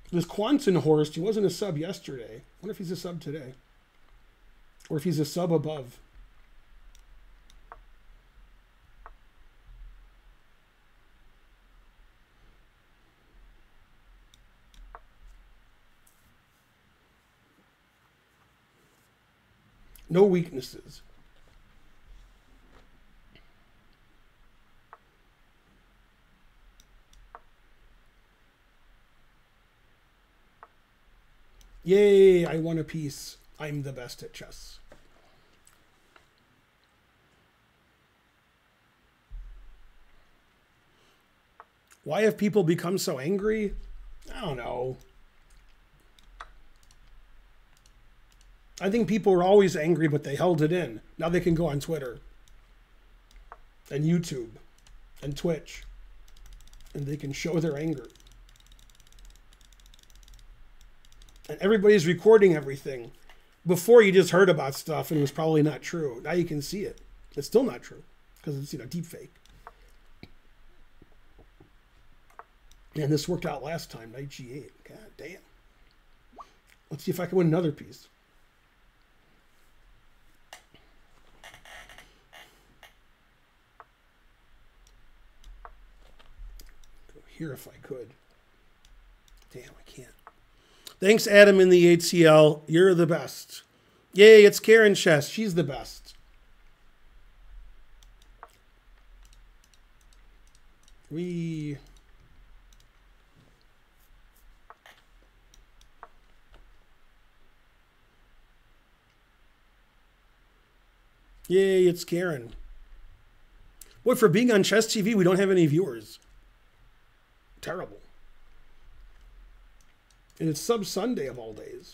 This Quanton Horst, he wasn't a sub yesterday. I wonder if he's a sub today. Or if he's a sub above. No weaknesses. Yay, I won a piece. I'm the best at chess. Why have people become so angry? I don't know. I think people were always angry, but they held it in. Now they can go on Twitter and YouTube and Twitch, and they can show their anger. And everybody's recording everything. Before, you just heard about stuff and it was probably not true. Now you can see it. It's still not true because it's, you know, deep fake. And this worked out last time, knight g8. God damn. Let's see if I can win another piece. Go here if I could. Damn, I can't. Thanks, Adam in the ATL. You're the best. Yay, it's Karen Chess. She's the best. Yay, it's Karen. Boy, for being on Chess TV, we don't have any viewers. Terrible. And it's Sub Sunday of all days.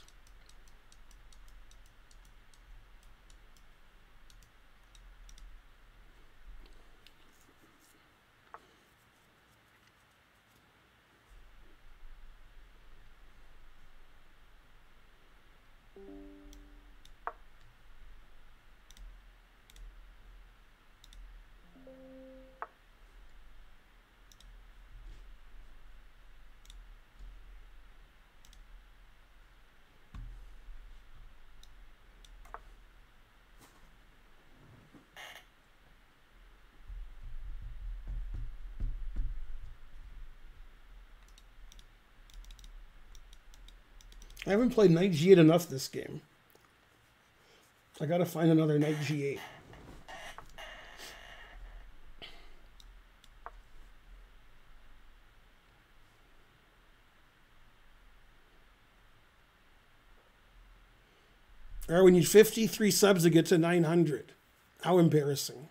I haven't played knight g8 enough this game. I gotta find another knight g8. All right, we need 53 subs to get to 900. How embarrassing.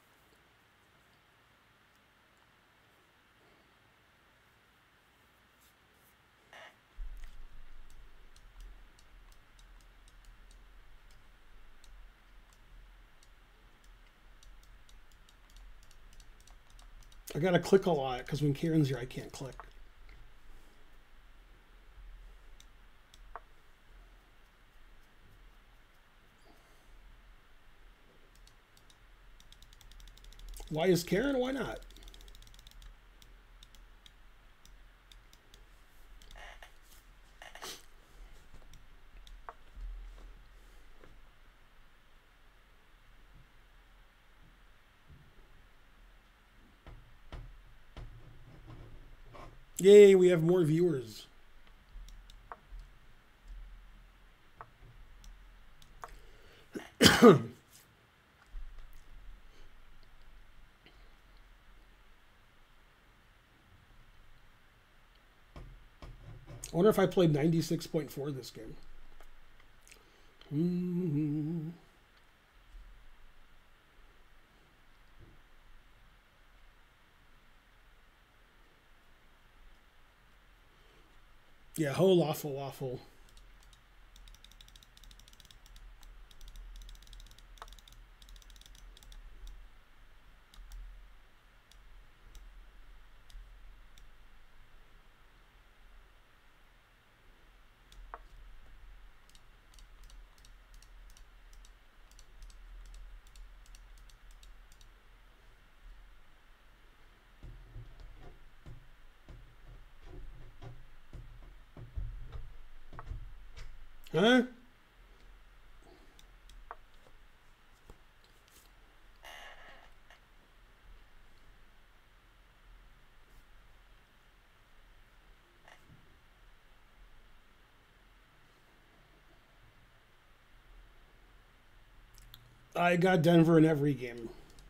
I gotta click a lot because when Karen's here, I can't click. Why is Karen? Why not? Yay, we have more viewers. I wonder if I played 96.4 this game. Yeah, ho lawful waffle. Huh? I got Denver in every game.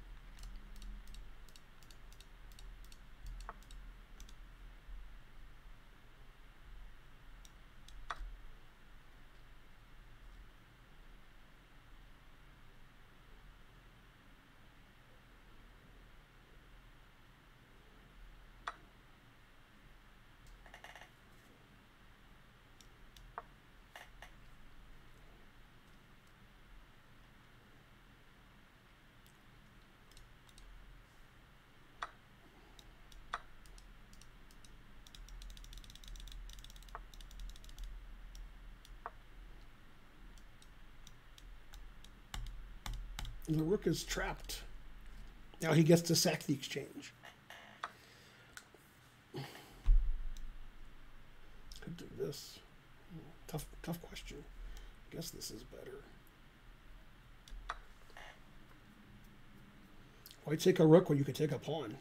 The rook is trapped. Now he gets to sack the exchange. Could do this. Tough question. I guess this is better. Why take a rook when you could take a pawn?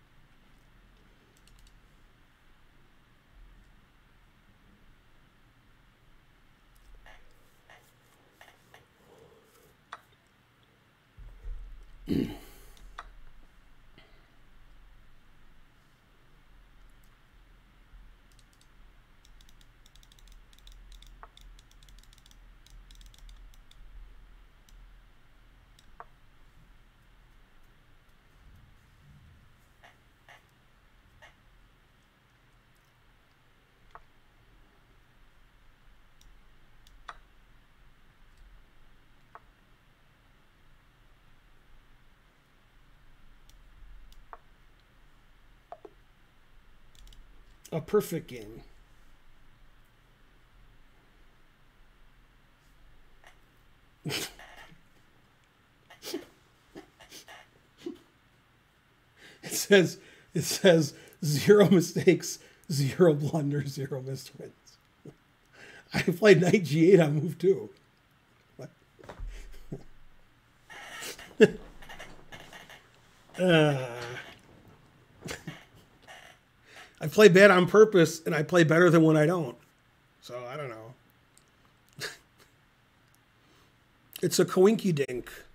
A perfect game. It says 0 mistakes, 0 blunders, 0 missed wins. I played knight g8 on move 2. I play bad on purpose, and I play better than when I don't. So, I don't know. It's a coinky dink.